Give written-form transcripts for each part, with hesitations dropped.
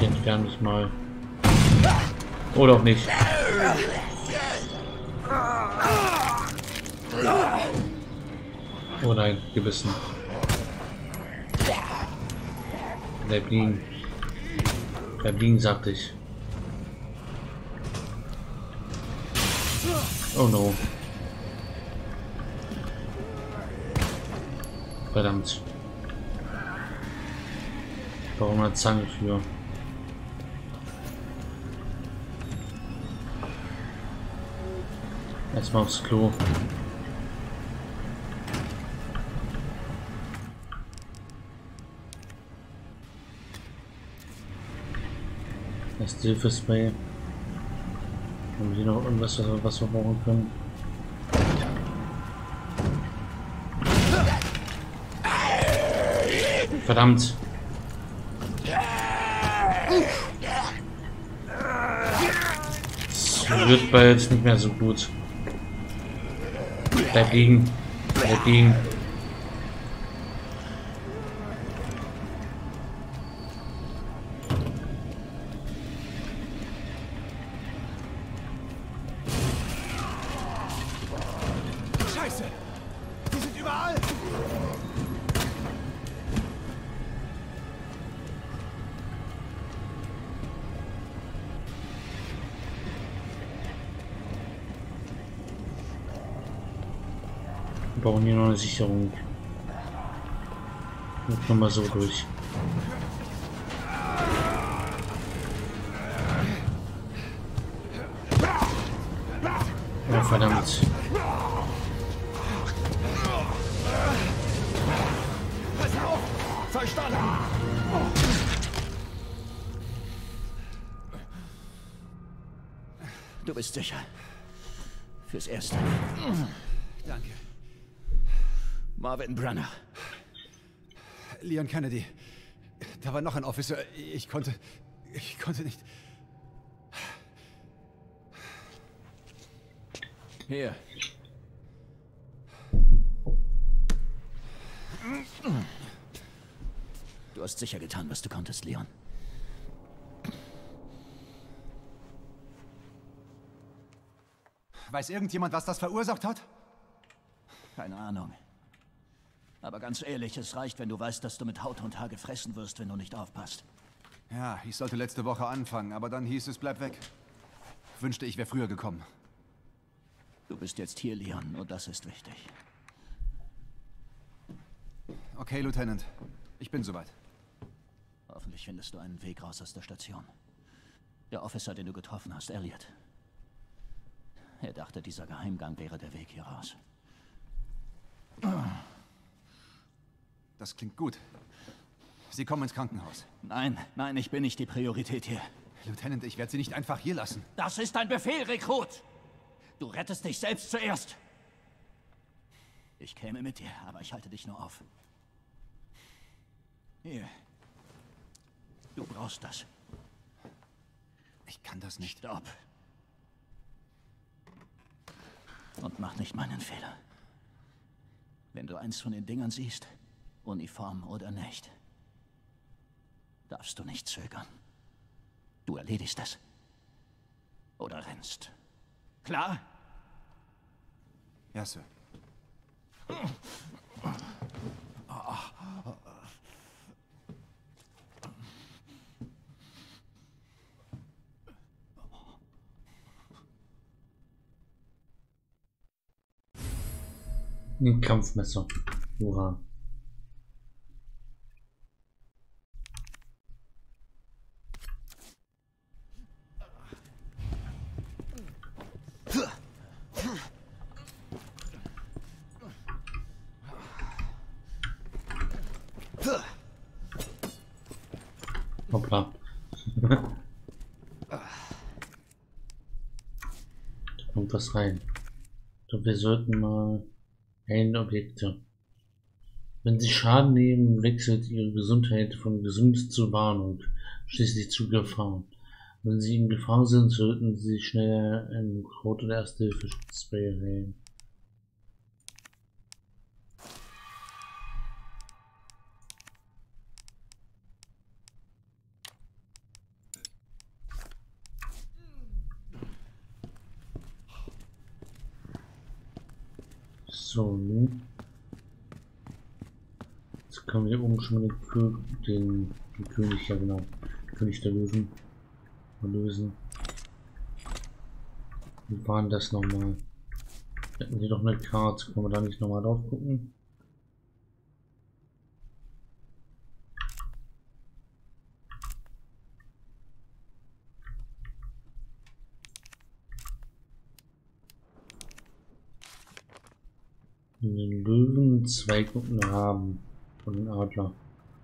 Ich entferne mich mal. Oder auch nicht. Oh nein, gebissen. Bleib liegen. Bleib liegen, sagte ich. Oh no. Verdammt. Warum eine Zange für? Erstmal aufs Klo. Das Hilfespray. Haben wir hier noch irgendwas, was wir brauchen können? Verdammt! Es wird bald nicht mehr so gut. Bleib liegen. Bleib liegen. Scheiße! Die sind überall! Wir brauchen hier noch eine Sicherung. Und noch mal so durch. Oh, verdammt. Pass auf! Verstanden! Du bist sicher. Fürs Erste. Danke. Marvin Branagh. Leon Kennedy. Da war noch ein Officer. Ich konnte nicht. Hier. Du hast sicher getan, was du konntest, Leon. Weiß irgendjemand, was das verursacht hat? Keine Ahnung. Aber ganz ehrlich, es reicht, wenn du weißt, dass du mit Haut und Haar gefressen wirst, wenn du nicht aufpasst. Ja, ich sollte letzte Woche anfangen, aber dann hieß es, bleib weg. Wünschte, ich wäre früher gekommen. Du bist jetzt hier, Leon, und das ist wichtig. Okay, Lieutenant. Ich bin soweit. Hoffentlich findest du einen Weg raus aus der Station. Der Officer, den du getroffen hast, Elliot. Er dachte, dieser Geheimgang wäre der Weg hier raus. Das klingt gut. Sie kommen ins Krankenhaus. Nein, nein, ich bin nicht die Priorität hier. Lieutenant, ich werde Sie nicht einfach hier lassen. Das ist ein Befehl, Rekrut! Du rettest dich selbst zuerst. Ich käme mit dir, aber ich halte dich nur auf. Hier. Du brauchst das. Ich kann das nicht. Stopp. Und mach nicht meinen Fehler. Wenn du eins von den Dingern siehst, Uniform oder nicht, darfst du nicht zögern. Du erledigst es. Oder rennst. Klar? Ja, Sir. Ein Kampfmesser. Hurra. Hoppla. Da kommt was rein. Doch wir sollten mal Objekte. Wenn sie Schaden nehmen, wechselt ihre Gesundheit von gesund zu Warnung, schließlich zu Gefahr. Wenn sie in Gefahr sind, sollten sie schneller ein Kraut- oder Erste-Hilfe-Spray wählen. So. Jetzt können wir oben schon mal den König, ja genau, König der Löwen lösen. Wie war denn das nochmal? Hätten wir doch eine Karte, können wir da nicht nochmal drauf gucken? Den Löwen 2 Gruppen haben von den Adler.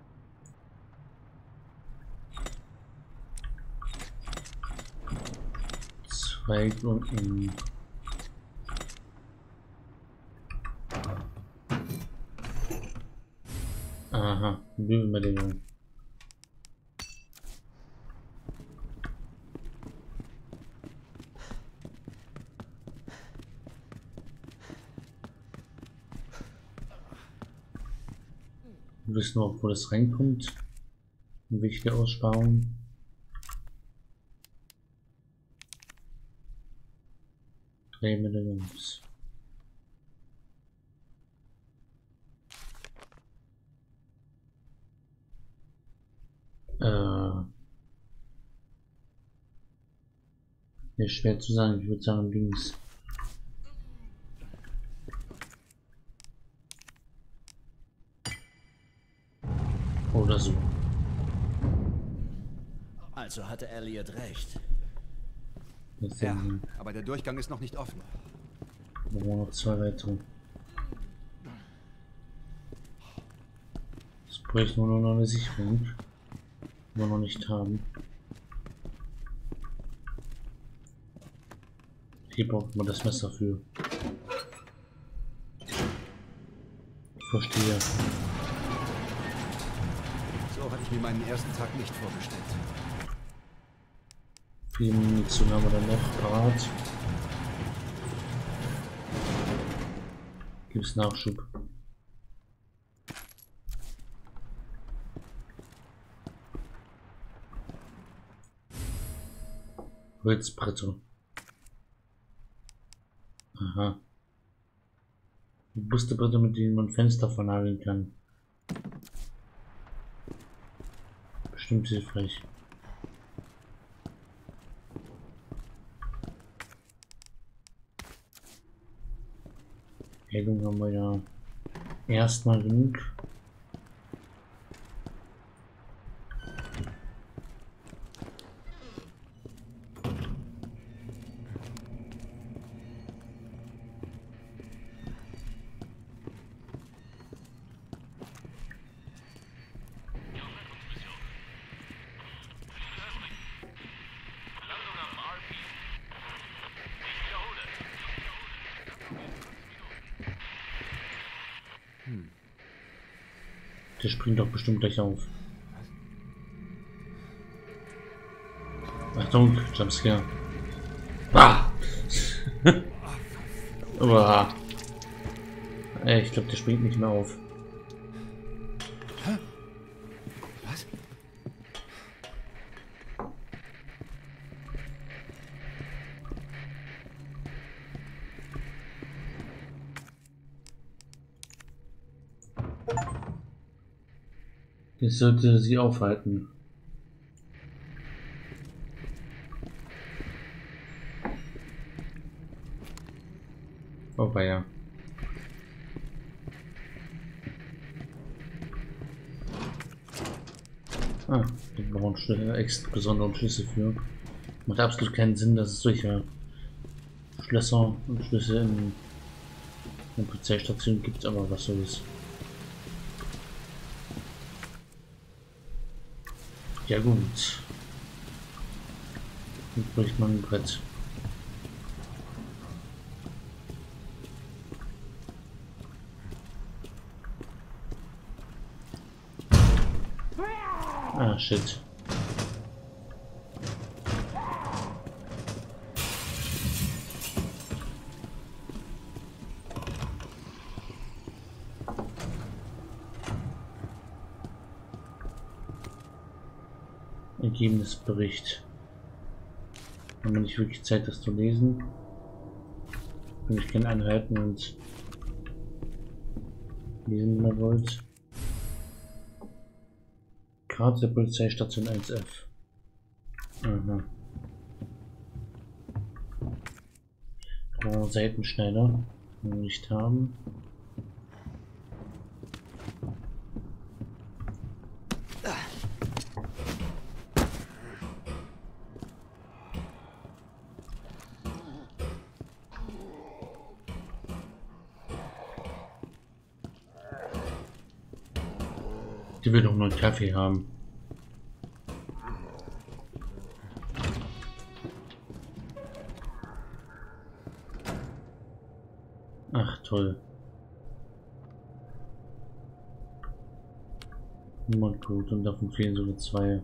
Zwei Gruppen. Aha, Löwenmedaillon. Wir wissen auch, wo das reinkommt. Wichtige Aussparung. Drei Medaillons. Ist schwer zu sagen, ich würde sagen links. Oder so. Also hatte Elliot recht. Ja, aber der Durchgang ist noch nicht offen. Da waren noch 2 weitere. Jetzt bräuchten wir nur noch eine Sicherung, die wir noch nicht haben. Hier braucht man das Messer für. Ich verstehe. So hatte ich mir meinen ersten Tag nicht vorgestellt. Viel Munition haben wir dann noch parat. Gibt es Nachschub? Holzbretter. Aha. Robuste Bretter, mit denen man Fenster vernageln kann. Bestimmt hilfreich. Heilung haben wir ja erstmal genug. Der springt doch bestimmt gleich auf. Achtung, Jumpscare. Ah! Uah. Ey, ich glaube, der springt nicht mehr auf. Was? Das sollte sie aufhalten. Oh, ja. Ah, da brauchen wir extra besondere Schlüssel für. Macht absolut keinen Sinn, dass es solche Schlösser und Schlüssel in Polizeistationen gibt, aber was soll's. Ja gut. Jetzt bräuchte man ein Brett. Ah, shit. Ergebnisbericht. Haben wir nicht wirklich Zeit, das zu lesen. Ich kann einhalten und Lesen wir wollt. Karte der Polizeistation 1F. Aha. Seitenschneider. Nicht haben. Die will doch nur einen Kaffee haben. Ach toll. Immer gut, und davon fehlen sogar 2.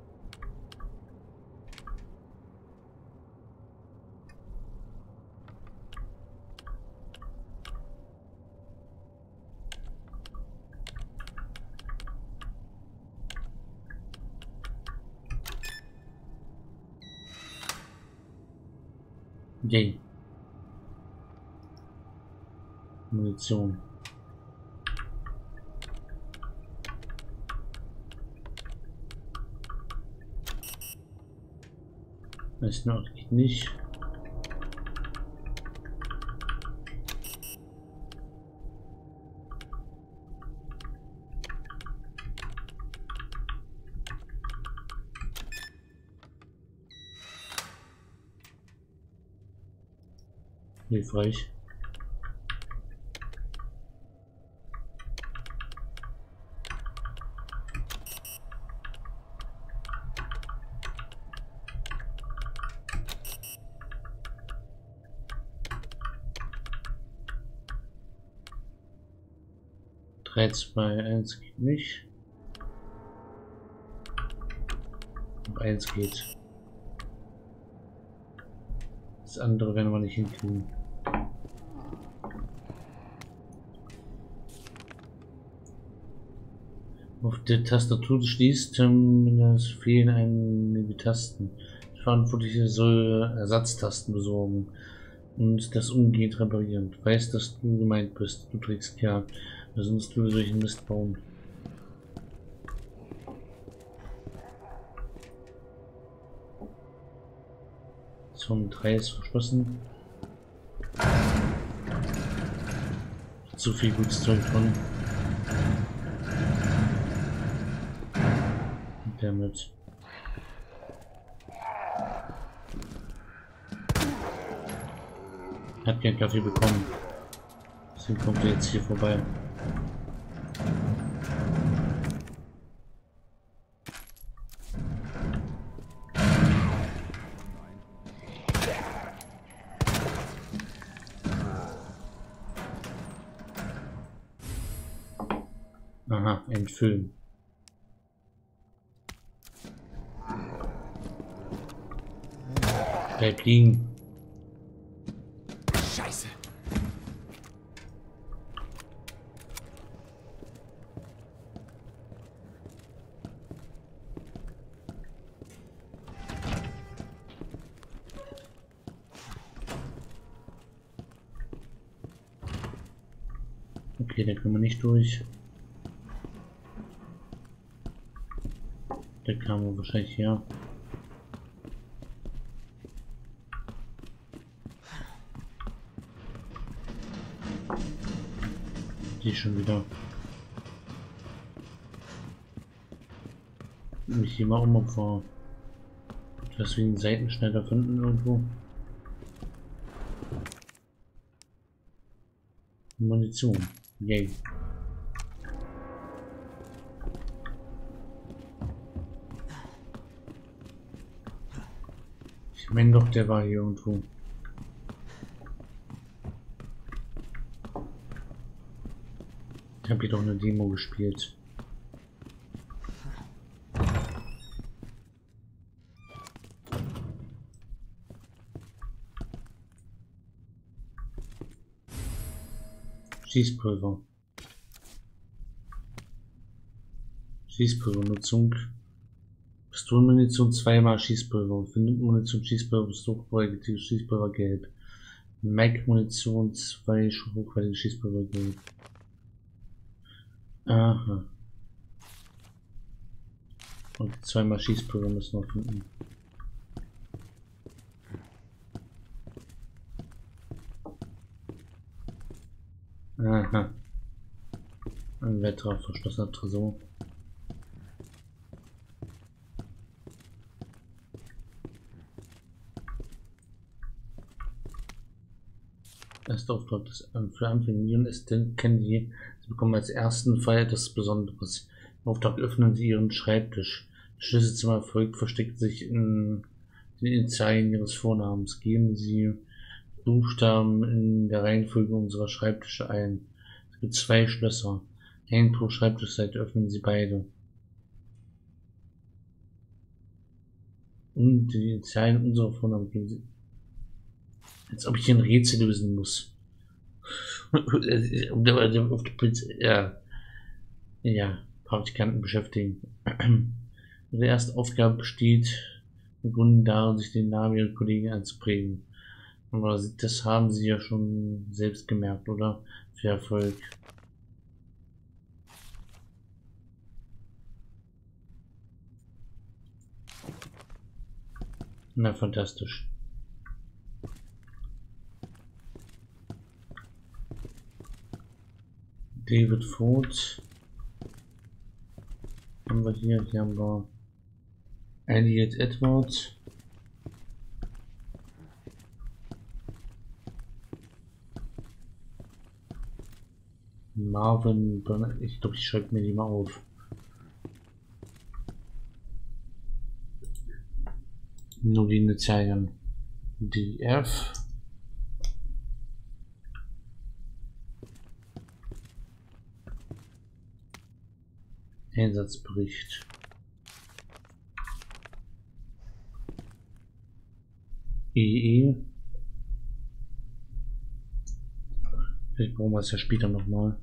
Yay. Munition. Das noch geht nicht. Hilfreich. Drei, 2, 1 geht nicht. Und 1 geht. Das andere werden wir nicht hinkriegen. Auf der Tastatur schließt, es fehlen einige Tasten. Der Verantwortliche soll Ersatztasten besorgen und das umgehend reparieren. Du weißt, dass du gemeint bist. Du trägst ja, sonst du solchen Mist bauen. Zone 3 ist verschlossen. Zu viel gutes Zeug drin. Damit. Hat keinen Kaffee bekommen. Deswegen kommt er jetzt hier vorbei. Aha, entfüllen. Bleib liegen. Scheiße. Okay, da können wir nicht durch. Der kam wohl wahrscheinlich her. Die schon wieder. Mich hier mal umopfern. Deswegen Seitenschneider finden irgendwo. Munition. Yay. Ich meine doch, der war hier irgendwo. Ich habe hier doch eine Demo gespielt. Schießpulver. Schießpulvernutzung. Pistolenmunition zweimal Schießpulver. Findet Munition Schießpulver, hochqualitative Schießpulver gelb. Mag Munition 2 hochqualitative Schießpulver gelb. Aha. Und zweimal Schießpulver müssen wir finden. Aha. Ein weiterer verschlossener Tresor. Erster Auftrag des für Anfänger ist Candy. Sie bekommen als ersten Fall etwas Besonderes. Im Auftrag öffnen Sie Ihren Schreibtisch. Der Schlüssel zum Erfolg versteckt sich in den Initialien Ihres Vornamens. Geben Sie Buchstaben in der Reihenfolge unserer Schreibtische ein. Es gibt 2 Schlösser. Einen pro Schreibtischseite, öffnen Sie beide. Und die Initialien unserer Vornamen geben Sie. Als ob ich hier ein Rätsel lösen muss. Ja, Praktikanten beschäftigen. Ihre erste Aufgabe besteht im Grunde darin, sich den Namen ihrer Kollegen einzuprägen. Aber das haben sie ja schon selbst gemerkt, oder? Viel Erfolg. Na, fantastisch. David Ford. Haben wir hier haben wir Elliot Edwards. Marvin Burnett. Ich glaube, ich schreibe mir die mal auf. Nur die Initialien. DF. Einsatzbericht. EE. Vielleicht brauchen wir es ja später nochmal.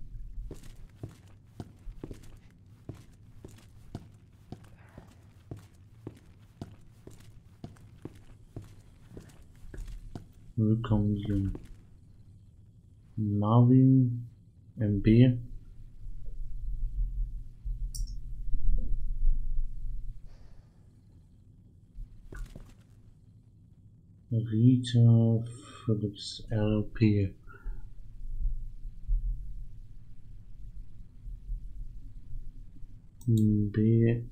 Willkommen hier. Marvin MB. Rita Phillips LP. BRP.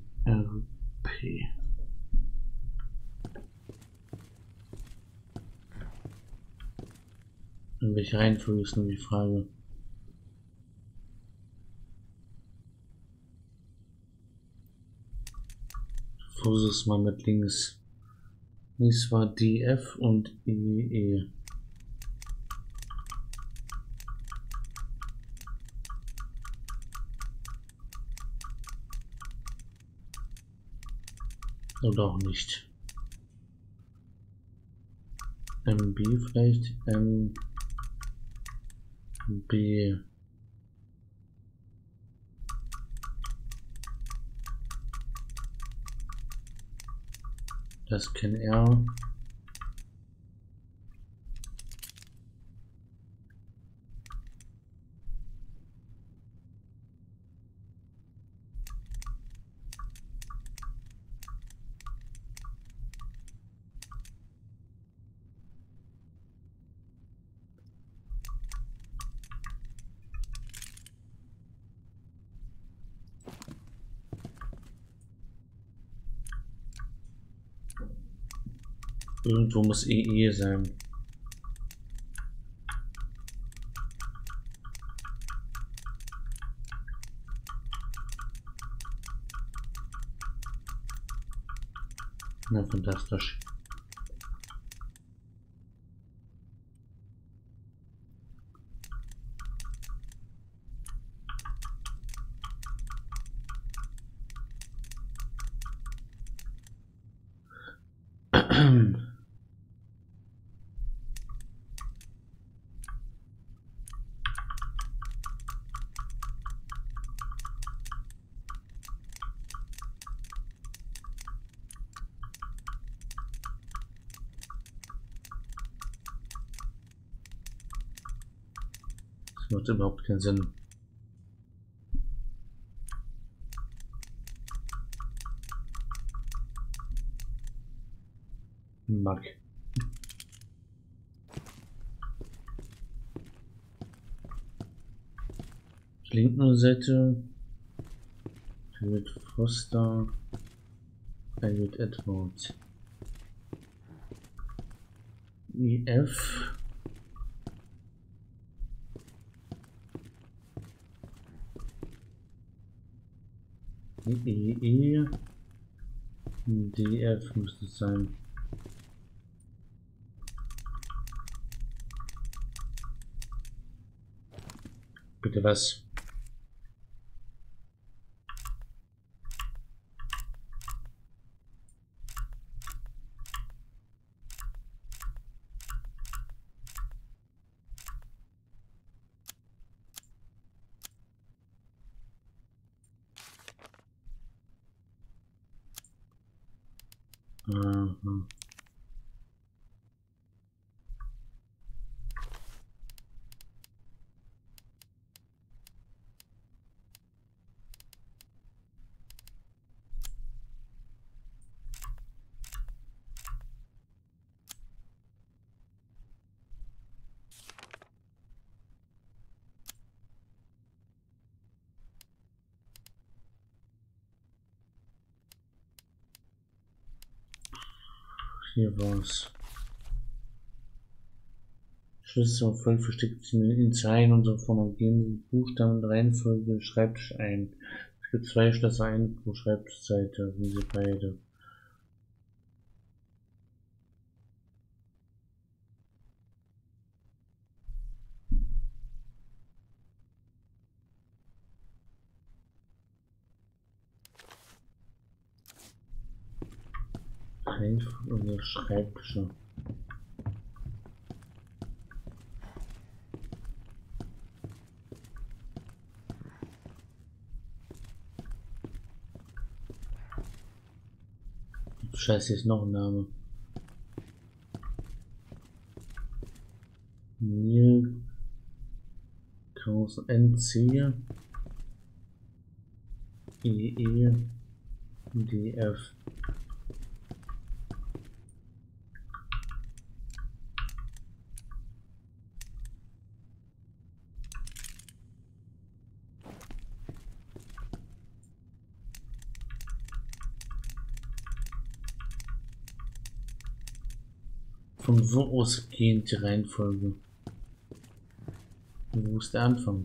In welcher Reihenfolge ist nur die Frage? Versuch's mal mit links. Dies war DF und EE. Oder auch nicht. MB vielleicht? MB. Das kennen er. Irgendwo muss EE sein. Na, fantastisch. Das macht überhaupt keinen Sinn. Mag. Linken Seite. David Foster. David Edwards. IF. EE. DF müsste es sein. Bitte was? Aha. Hier war's. Schlüssel auf Volk versteckt sich in den Zeilen unserer Form. Geben Sie Buchstaben und Reihenfolge Schreibtisch ein. Es gibt 2 Schlösser, ein pro Schreibtischseite. Sind sie beide. Reihenfolge unserer Schreibtische. Scheiße, hier ist noch ein Name. Neil Kraus NC EE DF. Von wo aus geht die Reihenfolge? Wo ist der Anfang?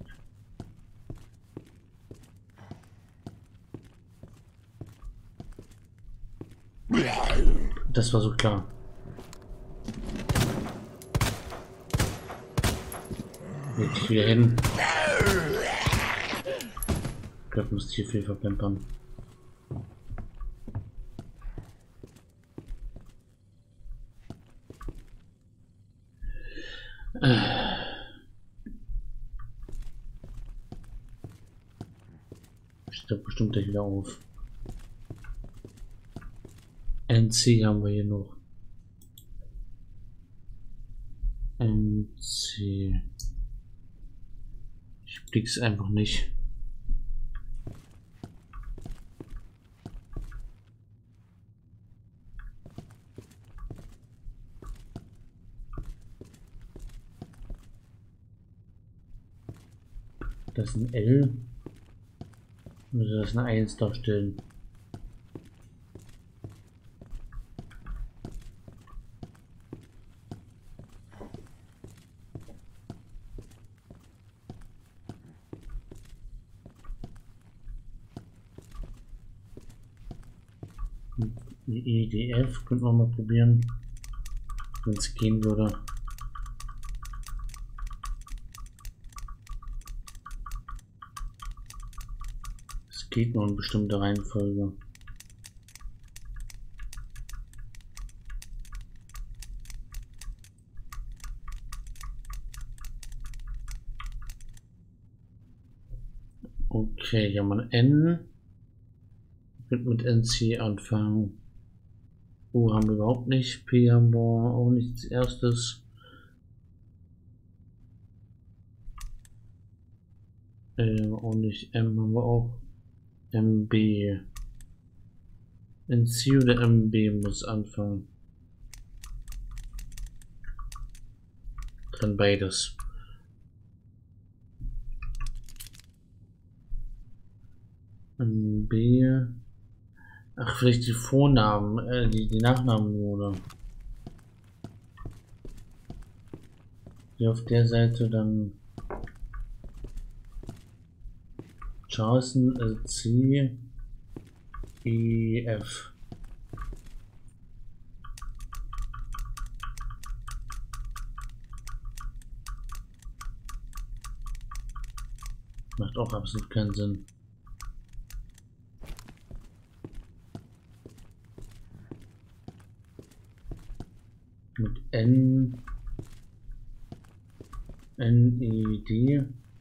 Das war so klar. Leg dich wieder hin. Ich glaube, muss hier viel verplempern. Steht bestimmt gleich wieder auf. NC haben wir hier noch. NC. Ich blick's einfach nicht. Das ist ein L. Oder das ist eine 1 darstellen. Die EDF könnten wir mal probieren, wenn es gehen würde. Es geht nur in bestimmte Reihenfolge. Okay, hier haben wir ein N. Ich könnte mit NC anfangen. U haben wir überhaupt nicht. P haben wir auch nicht als erstes. Auch nicht. M haben wir auch. MB. NC oder MB muss anfangen. Kann beides. B. Ach, vielleicht die Vornamen, die Nachnamen nur, oder? Hier auf der Seite dann Charleston, C, E, F. Macht auch absolut keinen Sinn. Mit N, N, E, D.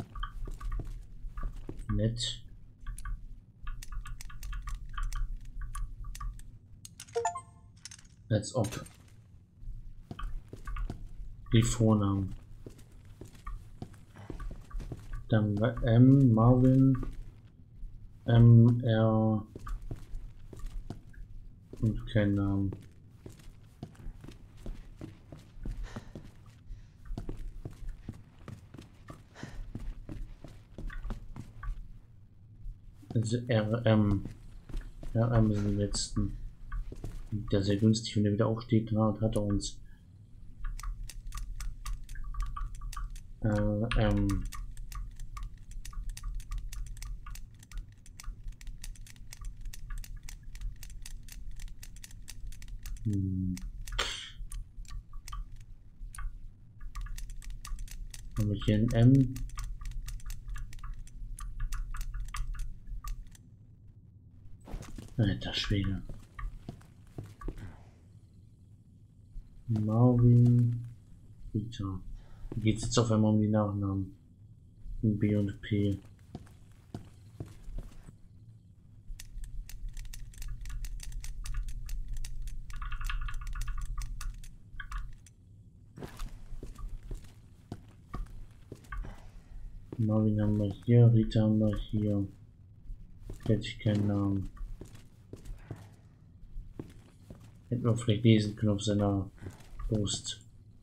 Nett. Als ob. Die Vornamen. Dann M, Marvin, M, R und kein Namen. Also RM. RM sind die letzten. Der sehr günstig, wenn er wieder aufsteht, hat er uns RM. Haben wir hier ein M. Alter Schwede. Marvin. Peter. Hier geht es jetzt auf einmal um die Nachnamen. B und P. Marvin haben wir hier, Rita haben wir hier. Hätte ich keinen Namen. Hätten wir vielleicht lesen können auf seiner Brust.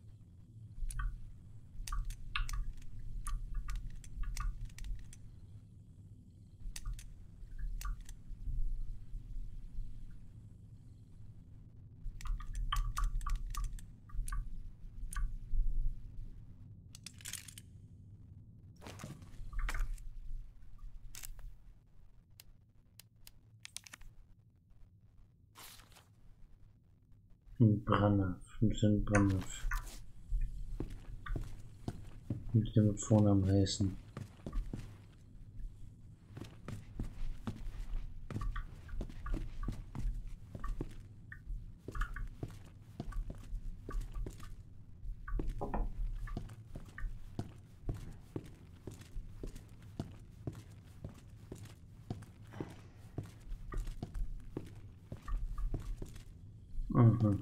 Brandner, 15 Brandner. Mit dem Vornamen heißen. Aha.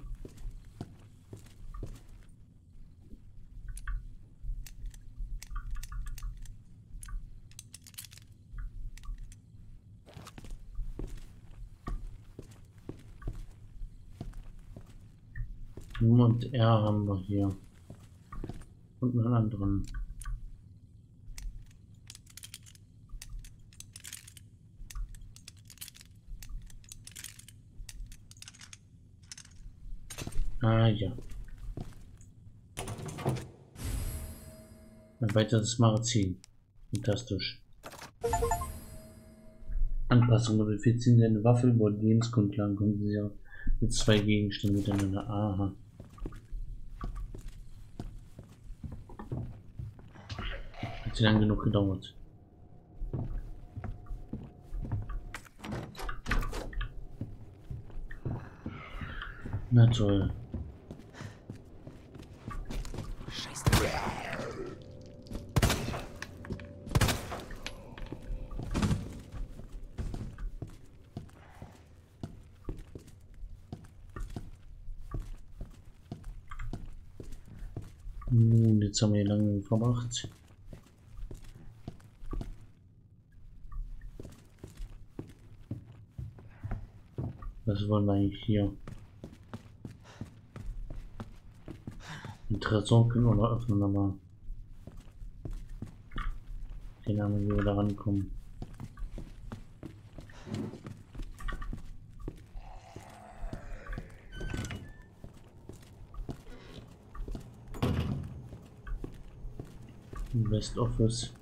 Und R haben wir hier. Und einen anderen. Ah ja. Ein weiteres Magazin. Fantastisch. Anpassung Level 14, eine Waffe über Lebensgrundlagen konnten sie ja mit zwei Gegenständen miteinander. Aha. Hat sie lang genug gedauert. Na toll. Nun, jetzt haben wir hier lange verbracht. Was wollen wir eigentlich hier? Den Tresor können wir noch öffnen, aber keine Ahnung, wie wir da rankommen. West Office.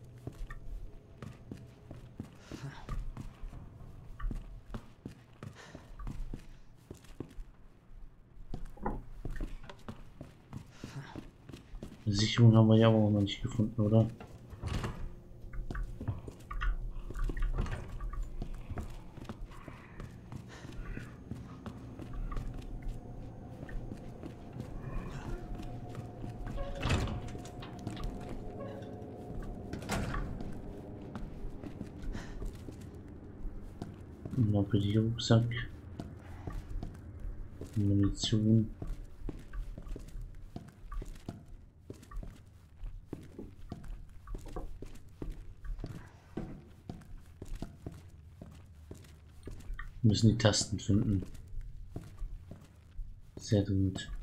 Sicherung haben wir ja auch noch nicht gefunden, oder? Lampe, die Rucksack, Munition. Wir müssen die Tasten finden. Sehr gut.